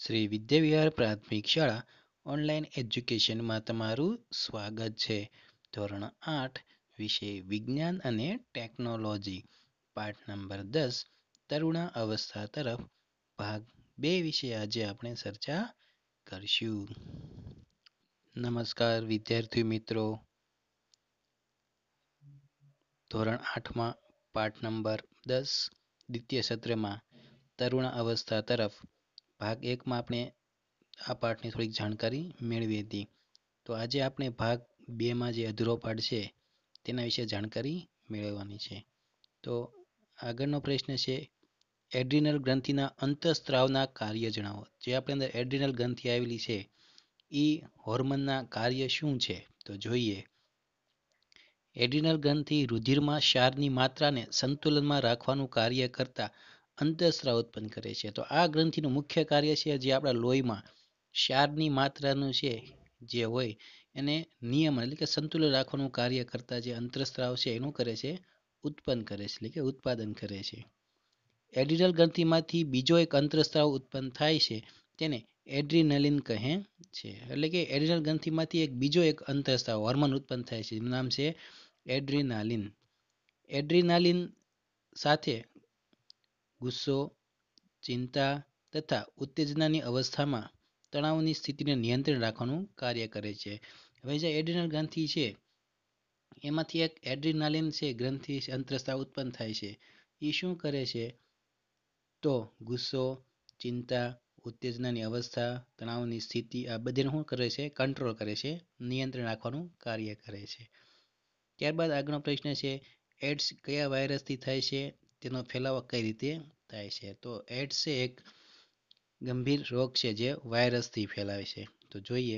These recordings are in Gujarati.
શ્રી વિદ્યાવિહાર પ્રાથમિક શાળા ઓનલાઈન એજ્યુકેશનમાં તમારું સ્વાગત છે. ધોરણ 8 વિષય વિજ્ઞાન અને ટેકનોલોજી, પાઠ નંબર 10 તરુણા અવસ્થા તરફ, ભાગ 2 વિશે આજે આપણે ચર્ચા કરશું. નમસ્કાર વિદ્યાર્થી મિત્રો. ધોરણ 8માં પાઠ નંબર 10 દ્વિતીય સત્રમાં તરુણા અવસ્થા તરફ, ભાગ 1માં આપણે આ પાઠની થોડીક જાણકારી મેળવી હતી. તો આજે આપણે ભાગ 2માં જે અધૂરો પાઠ છે તેના વિશે જાણકારી મેળવવાની છે. તો આગળનો પ્રશ્ન છે, એડ્રિનલ ગ્રંથિના અંતઃસ્ત્રાવના કાર્ય જણાવો. જે આપણી અંદર એડ્રિનલ ગ્રંથિ આવેલી છે એ હોર્મોનના કાર્ય શું છે? તો જોઈએ. એડ્રિનલ ગ્રંથિ રુધિરમાં ક્ષારની માત્રાને સંતુલનમાં રાખવાનું કાર્ય કરતા અંતઃસ્ત્રાવ ઉત્પન્ન કરે છે. તો આ ગ્રંથિનું મુખ્ય કાર્ય છે જે આપણા લોહીમાં ક્ષારની માત્રાનું છે જે હોય એને નિયમન એટલે કે સંતુલન રાખવાનું કાર્ય કરતા જે અંતઃસ્ત્રાવ છે એનું કરે છે, ઉત્પન્ન કરે છે એટલે કે ઉત્પાદન કરે છે. એડ્રિનલ ગ્રંથિમાંથી બીજો એક અંતઃસ્ત્રાવ ઉત્પન્ન થાય છે તેને એડ્રીનલિન કહે છે. એટલે કે એડ્રિનલ ગ્રંથિમાંથી બીજો એક અંતઃસ્ત્રાવ હોર્મોન ઉત્પન્ન થાય છે જેનું નામ છે એડ્રીનાલિન. એડ્રીનાલિન સાથે ગુસ્સો, ચિંતા તથા ઉત્તેજનાની અવસ્થામાં તણાવની સ્થિતિને નિયંત્રણ રાખવાનું કાર્ય કરે છે. હવે જે એડ્રિનલ ગ્રંથિ છે એમાંથી એક એડ્રીનાલિન છે ગ્રંથિ અંતઃસ્ત્રાવ ઉત્પન્ન થાય છે. એ શું કરે છે? તો ગુસ્સો, ચિંતા, ઉત્તેજનાની અવસ્થા, તણાવની સ્થિતિ આ બધાને શું કરે છે? કંટ્રોલ કરે છે, નિયંત્રણ રાખવાનું કાર્ય કરે છે. ત્યારબાદ આગળનો પ્રશ્ન છે, એડ્સ કયા વાયરસથી થાય છે? તેનો ફેલાવો કઈ રીતે થાય છે? તો એડ્સ છે એક ગંભીર રોગ છે જે વાયરસથી ફેલાય છે. તો જોઈએ.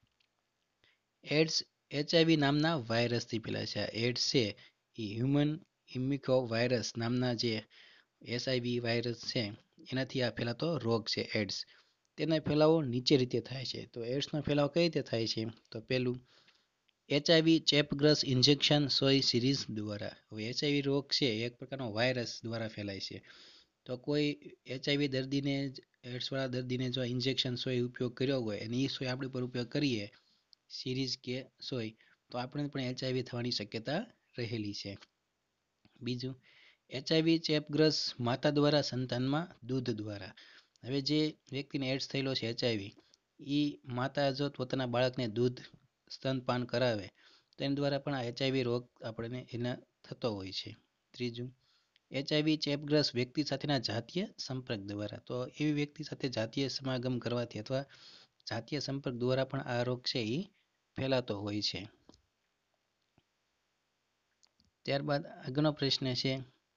એડ્સ HIV નામના વાયરસથી ફેલાય છે. આ એડ્સ છે એ હ્યુમન ઇમ્યુકો વાયરસ નામના જે HIV વાયરસ છે એનાથી આ ફેલાતો રોગ છે એડ્સ. તેનો ફેલાવો નીચે રીતે થાય છે. તો એડ્સનો ફેલાવો કઈ રીતે થાય છે? તો પહેલું, HIV ચેપગ્રસ્ત ઇન્જેક્શન સોય સિરીઝ દ્વારા. હવે HIV રોગ છે એક પ્રકારનો વાયરસ દ્વારા ફેલાય છે. તો કોઈ HIV દર્દીને, એડ્સવાળા દર્દીને જો ઇન્જેક્શન સોય ઉપયોગ કર્યો હોય અને એ સોય આપણી પર ઉપયોગ કરીએ, સિરીઝ કે સોય, તો આપણે પણ HIV થવાની શક્યતા રહેલી છે. બીજું, HIV ચેપગ્રસ્ત માતા દ્વારા સંતાનમાં દૂધ દ્વારા. હવે જે વ્યક્તિને એડ્સ થયેલો છે HIV, એ માતા જો પોતાના બાળકને દૂધ સ્તનપાન કરાવે તો એના દ્વારા પણ આ HIV રોગ આપણને એના થતો હોય છે. ત્રીજું, HIV ચેપગ્રસ્ત વ્યક્તિ સાથેના જાતીય સંપર્ક દ્વારા. તો એવી વ્યક્તિ સાથે જાતીય સમાગમ કરવાથી અથવા જાતીય સંપર્ક દ્વારા પણ આ રોગ છે એ ફેલાતો હોય છે. ત્યારબાદ આગળનો પ્રશ્ન છે,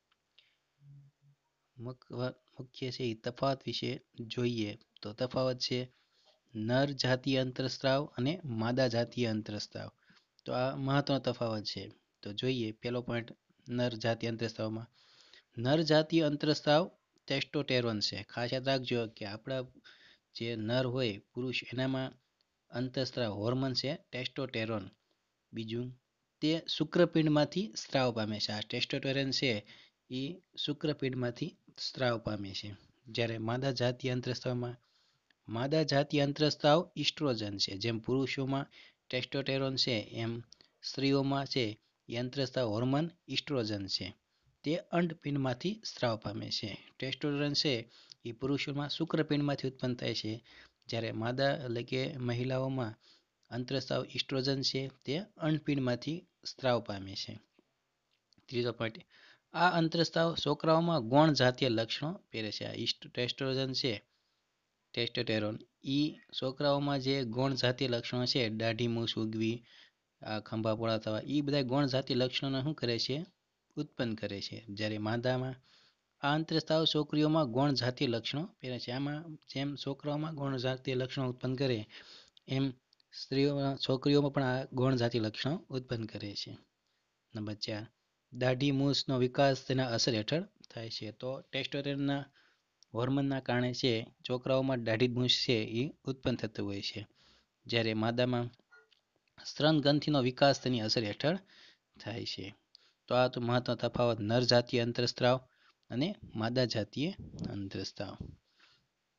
મુખ્ય છે એ તફાવત વિશે જોઈએ. તો તફાવત છે નર જાતીય અંતઃસ્ત્રાવ અને માદા જાતીય અંતઃસ્ત્રાવ. તો આ મહત્વનો તફાવત છે. તો જોઈએ પહેલો પોઈન્ટ, નર જાતીય અંતઃસ્ત્રાવમાં. નર જાતીય અંતઃસ્ત્રાવ ટેસ્ટોસ્ટેરોન છે. ખાસ યાદ રાખજો કે આપણા જે નર હોય પુરુષ એનામાં અંતઃસ્ત્રાવ હોર્મોન છે ટેસ્ટોસ્ટેરોન. બીજું, તે શુક્રપિંડમાંથી સ્ત્રાવ પામે છે. આ ટેસ્ટોસ્ટેરોન છે એ શુક્રપિંડમાંથી સ્ત્રાવ પામે છે. જ્યારે માદા જાતીય અંતઃસ્ત્રાવમાં, માદા જાતીય અંતઃસ્ત્રાવ ઇસ્ટ્રોજન છે. જેમ પુરુષોમાં ટેસ્ટોસ્ટેરોન છે એમ સ્ત્રીઓમાં છે એ અંતઃસ્ત્રાવ હોર્મોન ઇસ્ટ્રોજન છે. તે અંડપિંડમાંથી સ્ત્રાવ પામે છે. ટેસ્ટોસ્ટેરોન છે એ પુરુષોમાં શુક્રપિંડમાંથી ઉત્પન્ન થાય છે. જ્યારે માદા એટલે કે મહિલાઓમાં અંતઃસ્ત્રાવ ઇસ્ટ્રોજન છે તે અંડપિંડમાંથી સ્ત્રાવ પામે છે. ત્રીજો પોઈન્ટ, આ અંતઃસ્ત્રાવ છોકરાઓમાં ગૌણ જાતીય લક્ષણો પહેરે છે. આ ટેસ્ટોસ્ટેરોન છે, ટેસ્ટોસ્ટેરોન, એ છોકરાઓમાં જે ગૌણ જાતીય લક્ષણો છે, દાઢી મૂછ ઉગવી, આ ખંભા પોળા થવા, એ બધા ગૌણ જાતીય લક્ષણોને શું કરે છે? ઉત્પન્ન કરે છે. જ્યારે માદામાં આ અંતઃસ્ત્રાવ છોકરીઓમાં ગૌણ જાતીય લક્ષણો પહેરે છે. આમાં જેમ છોકરાઓમાં ગૌણ જાતીય લક્ષણો ઉત્પન્ન કરે એમ છોકરીઓમાં પણ આ ગૌણ જાતીય લક્ષણો ઉત્પન્ન કરે છે. નંબર 4, દાઢી મૂછનો વિકાસ તેના અસર હેઠળ થાય છે. તો ટેસ્ટોસ્ટેરોનના હોર્મોનના કારણે છે છોકરાઓમાં દાઢી મૂછ છે એ ઉત્પન્ન થતું હોય છે. જ્યારે માદામાં સ્તન ગ્રંથિનો વિકાસ તેની અસર હેઠળ થાય છે. તો આ તો મહત્વનો તફાવત નર જાતીય અંતઃસ્ત્રાવ અને માદા જાતીય અંતઃસ્ત્રાવ.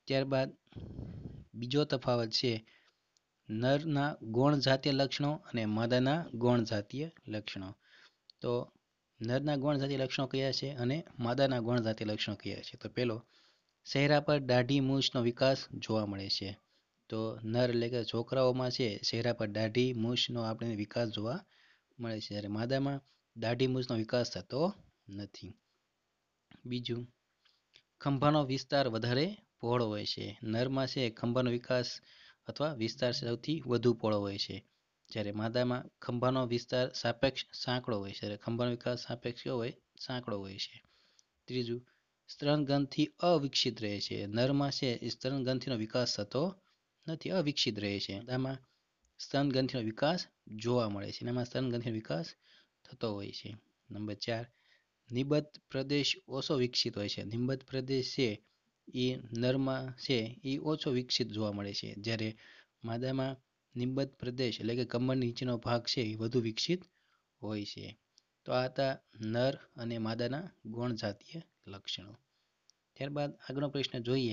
ત્યારબાદ બીજો તફાવત છે નરના ગૌણ જાતીય લક્ષણો અને માદાના ગૌણ જાતીય લક્ષણો. તો નરના ગૌણ જાતીય લક્ષણો કયા છે અને માદાના ગૌણ જાતીય લક્ષણો કયા છે? તો પહેલો, ચહેરા પર દાઢી મૂછનો વિકાસ જોવા મળે છે. તો નર એટલે કે છોકરાઓમાં છે ચહેરા પર દાઢી મૂછનો આપણે વિકાસ જોવા મળે છે, જ્યારે માદામાં દાઢી મૂછનો વિકાસ થતો નથી. બીજું, ખંભાનો વિસ્તાર વધારે પહોળો હોય છે. નરમાં છે ખંભાનો વિકાસ અથવા વિસ્તાર સૌથી વધુ પહોળો હોય છે, જ્યારે માદામાં ખંભાનો વિસ્તાર સાપેક્ષ સાંકડો હોય છે. ખંભાનો વિકાસ સાપેક્ષ કેવો હોય? સાંકડો હોય છે. ત્રીજું, સ્તનગ્રંથિ અવિકસિત રહે છે. નરમાં છે સ્તનગ્રંથિનો વિકાસ થતો નથી, અવિકસિત રહે છે. માદામાં સ્તનગ્રંથિનો વિકાસ જોવા મળે છે, એનામાં સ્તનગ્રંથિનો વિકાસ થતો હોય છે. નંબર 4, નિબદ્ધ પ્રદેશ ઓછો વિકસિત હોય છે. નિબદ્ધ પ્રદેશ છે એ નરમાં છે એ ઓછો વિકસિત જોવા મળે છે, જ્યારે માદામાં નિબદ્ધ પ્રદેશ એટલે કે કમરની નીચેનો ભાગ છે એ વધુ વિકસિત હોય છે. તો આ હતા નર અને માદાના ગૌણ જાતીય લક્ષણો. ત્યારબાદ આગળનો પ્રશ્ન જોઈએ.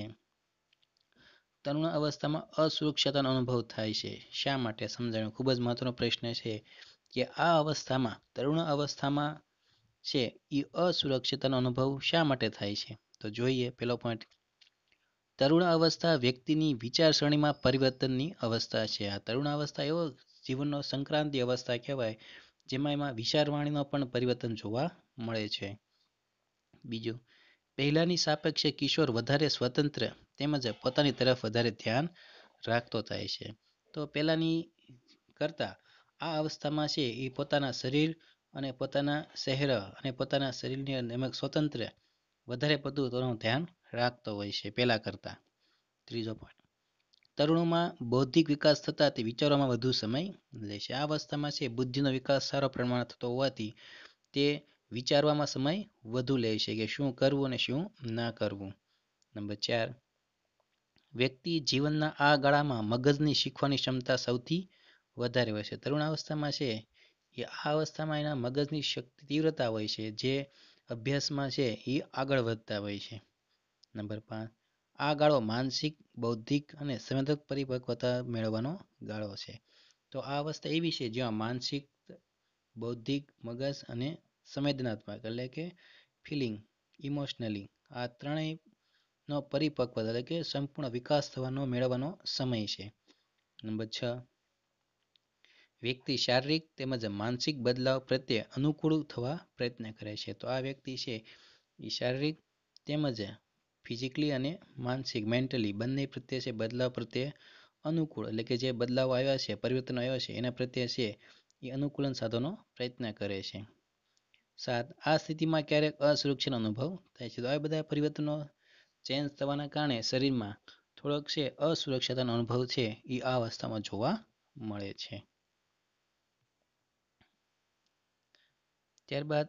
તરુણ અવસ્થામાં અસુરક્ષાતાનો અનુભવ થાય છે, શા માટે? સમજાવ્યું. ખૂબ જ મહત્વનો પ્રશ્ન છે કે આ અવસ્થામાં, તરુણ અવસ્થામાં છે એ અસુરક્ષિતતાનો અનુભવ શા માટે થાય છે? તો જોઈએ પહેલો પોઈન્ટ, તરુણ અવસ્થા વ્યક્તિની વિચારસરણીમાં પરિવર્તનની અવસ્થા છે. આ તરુણ અવસ્થા એવો જીવનનો સંક્રાંતિ અવસ્થા કહેવાય, જેમાં એમાં વિચારવાણીનો પણ પરિવર્તન જોવા મળે છે. બીજું, પહેલાની સાપેક્ષે કિશોર વધારે સ્વતંત્ર તેમજ પોતાની તરફ વધારે ધ્યાન રાખતો થાય છે. તો પહેલાની કરતા આ અવસ્થામાં છે એ પોતાના શરીર અને પોતાના શહેર અને પોતાના શરીરની અંદર સ્વતંત્ર વધારે બધું તેનું ધ્યાન રાખતો હોય છે પહેલા કરતા. ત્રીજો પોઈન્ટ, તરુણોમાં બૌદ્ધિક વિકાસ થતા તે વિચારોમાં વધુ સમય લે છે. આ અવસ્થામાં છે બુદ્ધિનો વિકાસ સારો પ્રમાણમાં થતો હોવાથી તે વિચારવામાં સમય વધુ લે છે કે શું કરવું અને શું ના કરવું. નંબર 4, વ્યક્તિ જીવનના આ ગાળામાં મગજની શીખવાની ક્ષમતા સૌથી વધારે હોય છે. તરુણ અવસ્થામાં છે એ આ અવસ્થામાં એના મગજની તીવ્રતા હોય છે, જે અભ્યાસમાં છે એ આગળ વધતા હોય છે. નંબર 5, આ ગાળો માનસિક, બૌદ્ધિક અને સંવેદક પરિપક્વતા મેળવવાનો ગાળો છે. તો આ અવસ્થા એવી છે જ્યાં માનસિક, બૌદ્ધિક, મગજ અને સંવેદનાત્મક એટલે કે ફિલિંગ, ઇમોશનલી આ ત્રણેયનો પરિપક્વ એટલે કે સંપૂર્ણ વિકાસ થવાનો મેળવવાનો સમય છે. નંબર 6, વ્યક્તિ શારીરિક તેમજ માનસિક બદલાવ પ્રત્યે અનુકૂળ થવા પ્રયત્ન કરે છે. તો આ વ્યક્તિ છે એ શારીરિક તેમજ ફિઝિકલી અને માનસિક મેન્ટલી બંને પ્રત્યે છે બદલાવ પ્રત્યે અનુકૂળ એટલે કે જે બદલાવ આવ્યા છે, પરિવર્તનો આવ્યા છે એના પ્રત્યે છે એ અનુકૂલન સાધવાનો પ્રયત્ન કરે છે. 7, આ સ્થિતિમાં ક્યારેક અસુરક્ષાનો અનુભવ થાય છે. તો આ બધા પરિવર્તનો ચેન્જ થવાના કારણે શરીરમાં થોડોક છે અસુરક્ષાતાનો અનુભવ છે એ આ અવસ્થામાં જોવા મળે છે. ત્યારબાદ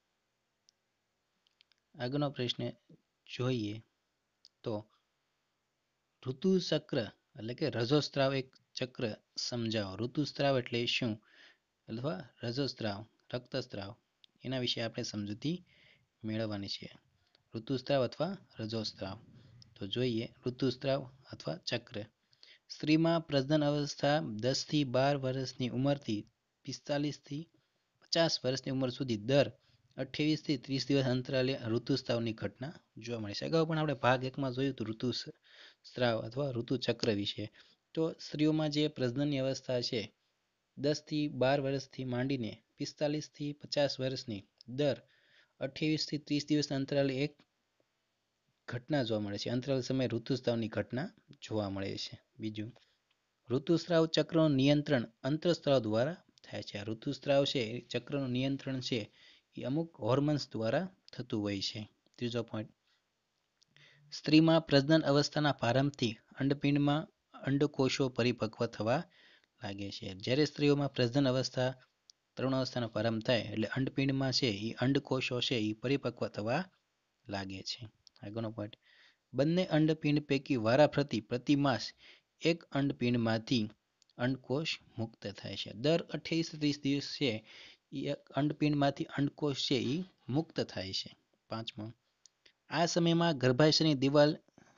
આગળનો પ્રશ્ન જોઈએ તો ઋતુચક્ર એટલે કે રજોસ્ત્રાવ એક ચક્ર સમજાવો. ઋતુસ્ત્રાવ એટલે શું અથવા રજોસ્ત્રાવ, રક્તસ્ત્રાવ એના વિશે આપણે સમજૂતી મેળવવાની છે. ઋતુસ્ત્રાવ અથવા રજોસ્ત્રાવ. તો જોઈએ ઋતુસ્ત્રાવ અથવા ચક્ર. સ્ત્રીમાં પ્રજનન અવસ્થા 10 થી 12 વર્ષની ઉંમરથી 45 થી 50 વર્ષની ઉંમર સુધી દર 28 થી 30 દિવસ અંતરાલે ઋતુસ્ત્રાવની ઘટના જોવા મળે છે. અગાઉ પણ આપણે ભાગ 1માં જોયું હતું ઋતુસ્ત્રાવ અથવા ઋતુચક્ર વિશે. તો સ્ત્રીઓમાં જે પ્રજનનની અવસ્થા છે 10 થી 12 વર્ષથી માંડીને 45 થી 50 વર્ષની દર 28 થી 30 દિવસના અંતરાલે એક ઘટના જોવા મળે છે. અંતરાલ સમયે ઋતુસ્ત્રાવની ઘટના જોવા મળે છે. બીજું, ઋતુસ્ત્રાવ ચક્રનું નિયંત્રણ અંતઃસ્ત્રાવ દ્વારા થાય છે. આ ઋતુસ્ત્રાવ છે એ ચક્રનું નિયંત્રણ છે એ અમુક હોર્મોન્સ દ્વારા થતું હોય છે. ત્રીજો પોઈન્ટ, સ્ત્રીમાં પ્રજનન અવસ્થાના પ્રારંભથી અંડપિંડમાં અંડકોષો પરિપક્વ થવા લાગે છે. જ્યારે સ્ત્રીઓમાં પ્રજનન અવસ્થા, તરુણ અવસ્થાનો પ્રારંભ થાય એટલે અંડપિંડમાં છે એ અંડકોષો છે એ પરિપક્વ થવા લાગે છે. આગળનો પોઈન્ટ, બંને અંડપિંડ પૈકી વારાફરતી પ્રતિ માસ એક અંડપિંડમાંથી અંડકોષ મુક્ત થાય છે. દર 28 થી 30 દિવસ છે એ અંડપિંડમાંથી અંડકોષ છે એ મુક્ત થાય છે. પાંચમો, આ સમયમાં ગર્ભાશયની દિવાલ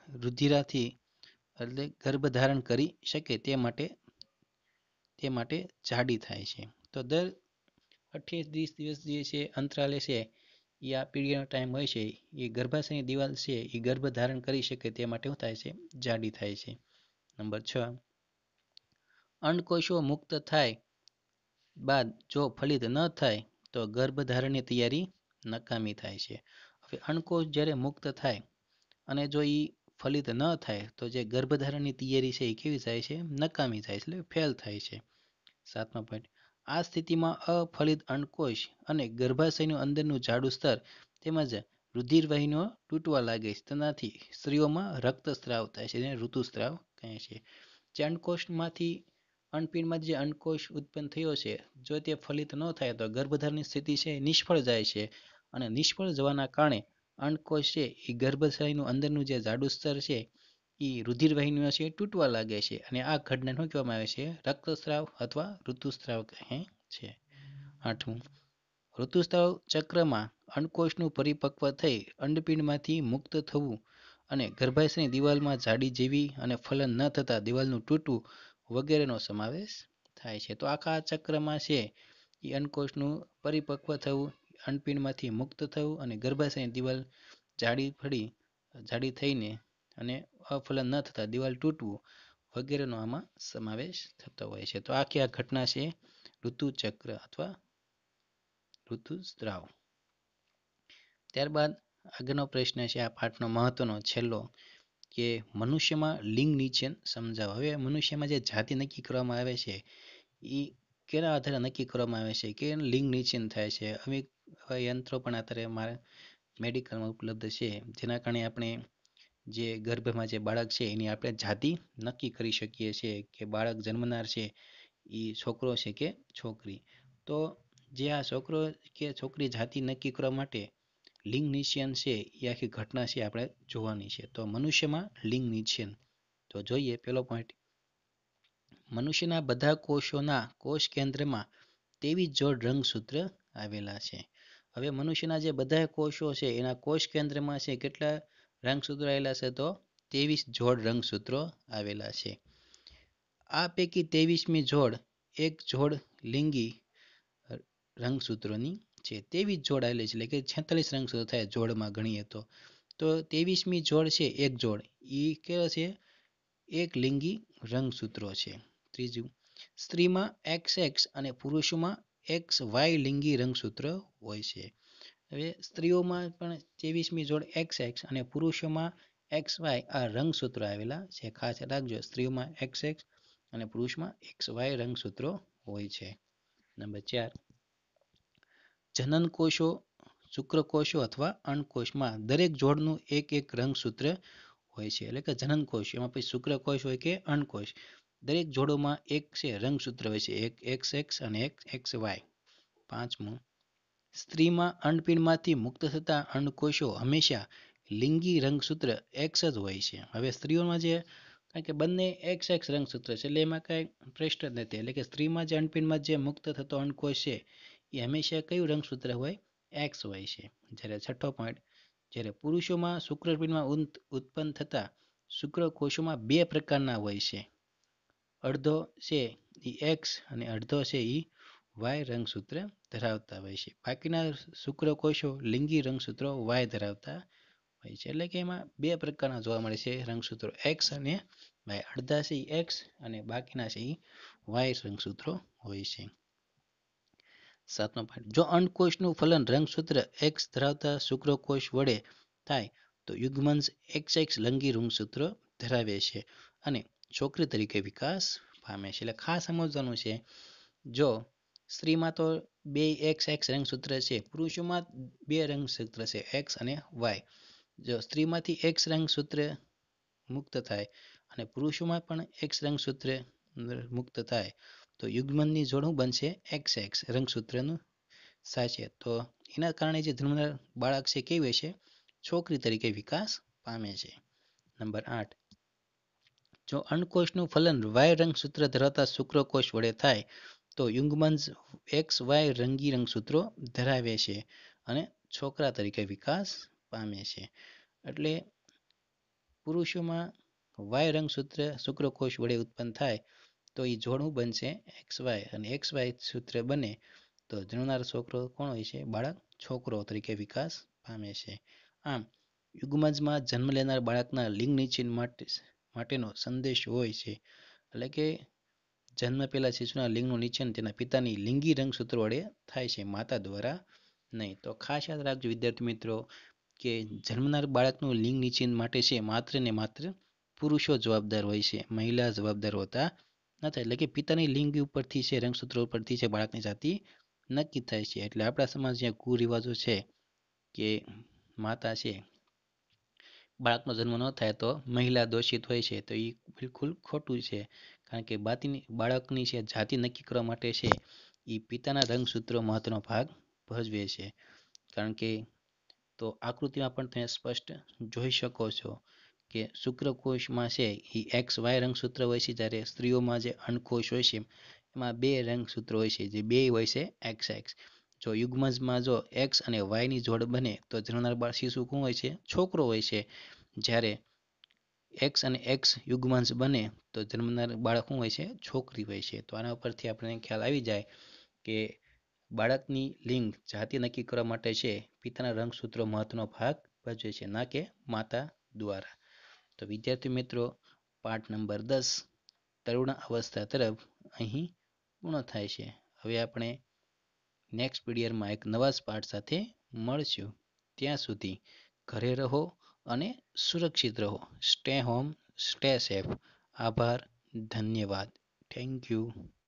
રુધિરાથી એટલે ગર્ભધારણ કરી શકે તે માટે જાડી થાય છે. તો દર 28-30 દિવસ જે છે અંતરાલે છે એ આ પીરિયડનો ટાઈમ હોય છે એ ગર્ભાશયની દિવાલ છે એ ગર્ભ ધારણ કરી શકે તે માટે શું થાય છે? જાડી થાય છે. નંબર 6, અંડકોષો મુક્ત થાય બાદ જો ફલિત ન થાય તો ગર્ભધારણની તૈયારી નકામી થાય છે. હવે અંડકોષ જ્યારે મુક્ત થાય અને જો એ ફલિત ન થાય તો જે ગર્ભધારણની તૈયારી છે એ કેવી થાય છે? નકામી થાય છે, એટલે ફેલ થાય છે. 7મો પોઈન્ટ, આ સ્થિતિમાં અફલિત અંડકોષ અને ગર્ભાશયનું અંદરનું જાડું સ્તર તેમજ રુધિરવાહિનીઓ તૂટવા લાગે છે. તેનાથી સ્ત્રીઓમાં રક્તસ્રાવ થાય છે, જેને ઋતુસ્રાવ કહે છે. જે અંડકોષમાંથી અંડપીંડમાં જે અંડકોષ ઉત્પન્ન થયો છે, જો તે ફલિત ન થાય તો ગર્ભધારણની સ્થિતિ છે નિષ્ફળ જાય છે, અને નિષ્ફળ જવાના કારણે અંડકોષ છે એ ગર્ભાશયનું અંદરનું જે જાડું સ્તર છે એ રુધિરવાહિનીઓ છે તૂટવા લાગે છે, અને આ ઘટનાને શું કહેવામાં આવે છે? રક્તસ્રાવ અથવા ઋતુસ્રાવ કહે છે. 8મું, ઋતુસ્રાવ ચક્રમાં અંડકોષનું પરિપક્વ થઈ અંડપીંડમાંથી મુક્ત થવું અને ગર્ભાશયની દિવાલમાં જાડી જેવી અને ફલન ન થતાં દિવાલનું તૂટવું વગેરેનો સમાવેશ થાય છે. તો આખા ચક્રમાં છે એ અંડકોષનું પરિપક્વ થવું, અંડપીંડમાંથી મુક્ત થવું અને ગર્ભાશયની દિવાલ જાડી થઈને અને અફલન ન થતાં દિવાલ તૂટવું વગેરેનો આમાં સમાવેશ થતો હોય છે. તો આખી આ ઘટના છે ઋતુચક્ર અથવા ઋતુસ્રાવ. ત્યારબાદ આગળનો પ્રશ્ન છે આ પાઠનો મહત્વનો છેલ્લો, કે મનુષ્યમાં લિંગ નિચયન સમજાવો. હવે મનુષ્યમાં જે જાતિ નક્કી કરવામાં આવે છે એ કેના આધારે નક્કી કરવામાં આવે છે કે લિંગ નિચયન થાય છે. અમુક યંત્રો પણ અત્યારે મેડિકલમાં ઉપલબ્ધ છે, જેના કારણે આપણે જે ગર્ભમાં જે બાળક છે એની આપણે જાતિ નક્કી કરી શકીએ છીએ કે બાળક જન્મનાર છે એ છોકરો છે કે છોકરી. તો જે આ છોકરો કે છોકરી જાતિ નક્કી કરવા માટે લિંગ નિચયન છે એ આખી ઘટના છે આપણે જોવાની છે. તો મનુષ્યમાં લિંગ નિચયન, તો જોઈએ પેલો પોઈન્ટ, મનુષ્યના બધા કોષોના કોષ કેન્દ્રમાં 23 જોડ રંગસૂત્ર આવેલા છે. હવે મનુષ્યના જે બધા કોષો છે એના કોષ કેન્દ્રમાં છે કેટલા રંગસૂત્રો આવેલા છે? તો 23 જોડ રંગસૂત્રો આવેલા છે. આ પૈકી 23મી જોડ એક જોડ લિંગી રંગસૂત્રોની છે. 23 જોડ આવેલી છે, એટલે કે 46 રંગસૂત્રો થાય જોડમાં ગણીએ તો. તો 23મી જોડ છે એક જોડ એ કેવો છે? એક લિંગી રંગસૂત્રો છે. ત્રીજું, સ્ત્રીમાં XX અને પુરુષોમાં XY લિંગી રંગસૂત્ર હોય છે. હવે સ્ત્રીઓમાં પણ 23મી જોડ XX અને પુરુષોમાં XY આ રંગસૂત્રો આવેલા છે. ખાસ રાખજો, સ્ત્રીઓમાં XX અને પુરુષમાં XY રંગસૂત્રો હોય છે. નંબર 4, જનનકોષો, શુક્રકોષો અથવા અંડકોષમાં દરેક જોડનું એક એક રંગસૂત્ર હોય છે. એટલે કે જનનકોષ, એમાં પછી શુક્રકોષ હોય કે અંડકોષ, દરેક જોડોમાં એક છે રંગસૂત્ર હોય છે, એક XX અને એક XY. 5મું, સ્ત્રીમાં અંડપીંડમાંથી મુક્ત થતા અંડકોષો હંમેશા લિંગી રંગસૂત્ર X જ હોય છે. હવે સ્ત્રીઓમાં જે કારણ કે બંને XX રંગસૂત્ર છે એટલે એમાં કાંઈ પ્રશ્ન જ નથી. એટલે કે સ્ત્રીમાં જે અંડપીંડમાં જે મુક્ત થતો અંડકોષ છે એ હંમેશા કયું રંગસૂત્ર હોય? X હોય છે. જ્યારે 6થો પોઈન્ટ, જ્યારે પુરુષોમાં શુક્રપિંડમાં ઉત્પન્ન થતા શુક્રકોષોમાં 2 પ્રકારના હોય છે. અડધો છે એ X અને અડધો છે એ Y રંગસૂત્ર ધરાવતા હોય છે. બાકીના શુક્રકોષો લિંગી રંગસૂત્રો Y ધરાવતા હોય છે. એટલે કે એમાં 2 પ્રકારના જોવા મળે છે રંગસૂત્રો, X અને Y. અડધા છે એ X અને બાકીના છે એ Y રંગસૂત્રો હોય છે. 7મો પોઈન્ટ, જો અંડકોષનું ફલન રંગસૂત્ર X ધરાવતા શુક્રકોષ વડે થાય તો યુગ્મનસ XX લિંગી રંગસૂત્રો ધરાવે છે અને છોકરી તરીકે વિકાસ પામે છે. એટલે ખાસ સમજવાનું છે, જો સ્ત્રીમાં તો 2 XX રંગસૂત્ર છે, પુરુષોમાં 2 રંગસૂત્ર છે X અને Y. જો સ્ત્રીમાંથી X રંગસૂત્ર મુક્ત થાય અને પુરુષોમાં પણ X રંગસૂત્ર મુક્ત થાય તો યુગ્મનની જોડ શું બનશે? XX રંગસૂત્રનું સાચે. તો એના કારણે જે જન્મનાર બાળક છે કેવી હશે? છોકરી તરીકે વિકાસ પામે છે. નંબર 8, જો અંડકોષનું ફલન Y રંગસૂત્ર ધરાવતા શુક્રકોષ વડે થાય તો યુગ્મનસ XY લિંગી રંગસૂત્રો ધરાવે છે અને છોકરા તરીકે વિકાસ પામે છે. એટલે પુરુષોમાં વાય રંગસૂત્ર શુક્રકોષ વડે ઉત્પન્ન થાય તો એ જોડવું બનશે XY અને XY સૂત્ર બને તો જન્મનાર છોકરો કોણ હોય છે? બાળક છોકરો તરીકે વિકાસ પામે છે. આમ યુગ્મજમાં જન્મ લેનાર બાળકના લિંગ નિશ્ચિત માટેનો સંદેશ હોય છે. એટલે કે જન્મ પહેલા શિશુના લિંગનું નિશ્ચયન તેના પિતાની લિંગી રંગસૂત્ર વડે થાય છે, માતા દ્વારા નહીં. તો ખાસ યાદ રાખજો વિદ્યાર્થી મિત્રો કે જન્મનાર બાળકનું લિંગ નિશ્ચિત માટે છે માત્ર ને માત્ર પુરુષો જવાબદાર હોય છે, મહિલા જવાબદાર હોતા નથી. એટલે કે પિતાની લિંગ ઉપરથી છે, રંગસૂત્ર ઉપરથી છે બાળકની જાતિ નક્કી થાય છે. એટલે આપણા સમાજ જ્યાં કુરિવાજો છે કે માતા છે બાળકનો જન્મ ન થાય તો મહિલા દોષિત હોય છે, તો એ બિલકુલ ખોટું છે. કારણ કે બાળકની છે જાતિ નક્કી કરવા માટે છે એ પિતાના રંગસૂત્રો મહત્વનો ભાગ ભજવે છે. કારણ કે તો આકૃતિમાં પણ તમે સ્પષ્ટ જોઈ શકો છો કે શુક્રકોષમાં છે એ XY રંગસૂત્ર હોય છે, જ્યારે સ્ત્રીઓમાં જે અંડકોષ હોય છે એમાં બે રંગસૂત્રો હોય છે, જે બે હોય છે XX. જો યુગ્મજમાં જો X અને Y ની જોડ બને તો જન્મનાર બાળ શિશુ શું હોય છે? છોકરો હોય છે. જ્યારે X અને X યુગ્માંશ બને તો જન્મનાર બાળક શું હોય છે? છોકરી હોય છે. તો આના ઉપરથી આપણને ખ્યાલ આવી જાય કે બાળકની લિંગ જાતિ નક્કી કરવા માટે છે પિતાના રંગસૂત્રો મહત્વનો ભાગ ભજવે છે, ના કે માતા દ્વારા. તો વિદ્યાર્થી મિત્રો, પાઠ નંબર 10 તરુણ અવસ્થા તરફ અહીં પૂર્ણ થાય છે. હવે આપણે નેક્સ્ટ પીરિયડમાં એક નવા પાઠ સાથે મળશું. ત્યાં સુધી ઘરે રહો અને સુરક્ષિત રહો. Stay home, stay safe. આભાર, ધન્યવાદ. Thank you.